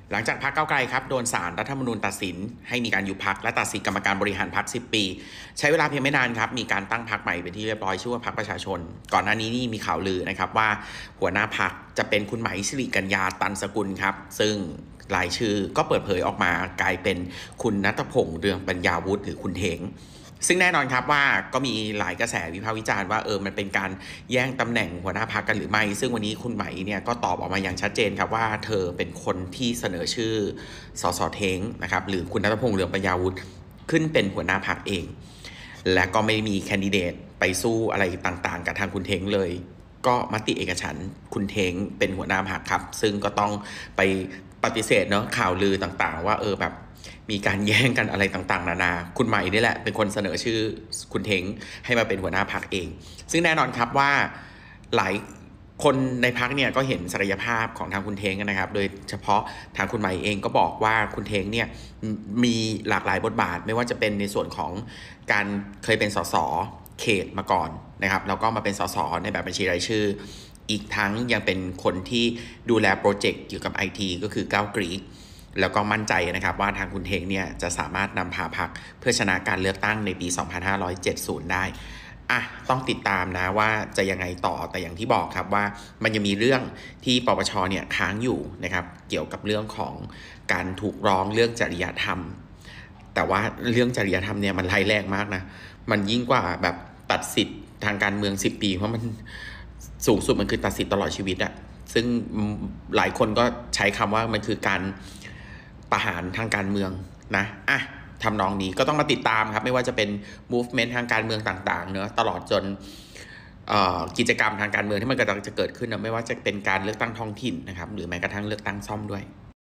หลังจากพรรคก้าวไกลครับโดนศาลรัฐธรรมนูญตัดสินให้มีการยุบพรรคและตัดสิทธิกรรมการบริหารพรรค10 ปีใช้เวลาเพียงไม่นานครับมีการตั้งพรรคใหม่เป็นที่เรียบร้อยชื่อว่าพรรคประชาชนก่อนหน้านี้นี่มีข่าวลือนะครับว่าหัวหน้าพรรคจะเป็นคุณไหมสิริกัญญาตันสกุลครับซึ่งรายชื่อก็เปิดเผยออกมากลายเป็นคุณณัฐพงษ์เรืองปัญญาวุฒิหรือคุณเถงซึ่งแน่นอนครับว่าก็มีหลายกระแสวิพากษ์วิจารณ์ว่ามันเป็นการแย่งตำแหน่งหัวหน้าพรรคกันหรือไม่ซึ่งวันนี้คุณไหมเนี่ยก็ตอบออกมาอย่างชัดเจนครับว่าเธอเป็นคนที่เสนอชื่อสสเท้งนะครับหรือคุณณัฐพงษ์เรืองปัญญาวุฒิขึ้นเป็นหัวหน้าพรรคเองและก็ไม่มีแคนดิเดตไปสู้อะไรต่างๆกับทางคุณเท้งเลยก็มติเอกฉันท์คุณเท้งเป็นหัวหน้าพรรคครับซึ่งก็ต้องไปปฏิเสธเนาะข่าวลือต่างๆว่าแบบมีการแย่งกันอะไรต่างๆนานาคุณใหม่นี่แหละเป็นคนเสนอชื่อคุณเท้งให้มาเป็นหัวหน้าพรรคเองซึ่งแน่นอนครับว่าหลายคนในพรรคเนี่ยก็เห็นศักยภาพของทางคุณเท้งนะครับโดยเฉพาะทางคุณใหม่เองก็บอกว่าคุณเท้งเนี่ยมีหลากหลายบทบาทไม่ว่าจะเป็นในส่วนของการเคยเป็นสสเขตมาก่อนนะครับแล้วก็มาเป็นสสในแบบบัญชีรายชื่ออีกทั้งยังเป็นคนที่ดูแลโปรเจกต์เกี่ยวกับ IT ก็คือก้าวกรีกแล้วก็มั่นใจนะครับว่าทางคุณเทงเนี่ยจะสามารถนำพาพรรคเพื่อชนะการเลือกตั้งในปี 2570 ได้ต้องติดตามนะว่าจะยังไงต่อแต่อย่างที่บอกครับว่ามันยังมีเรื่องที่ปปชเนี่ยค้างอยู่นะครับเกี่ยวกับเรื่องของการถูกร้องเรื่องจริยธรรมแต่ว่าเรื่องจริยธรรมเนี่ยมันร้ายแรงมากนะมันยิ่งกว่าแบบตัดสิทธิ์ทางการเมือง10 ปีเพราะมันสูงสุดมันคือตัดสิทธิ์ตลอดชีวิตอะซึ่งหลายคนก็ใช้คำว่ามันคือการประหารทางการเมืองนะทำนองนี้ก็ต้องมาติดตามครับไม่ว่าจะเป็น movement ทางการเมืองต่างๆเนอะตลอดจนกิจกรรมทางการเมืองที่มันกำลังจะเกิดขึ้นนะไม่ว่าจะเป็นการเลือกตั้งท้องถิ่นนะครับหรือแม้กระทั่งเลือกตั้งซ่อมด้วย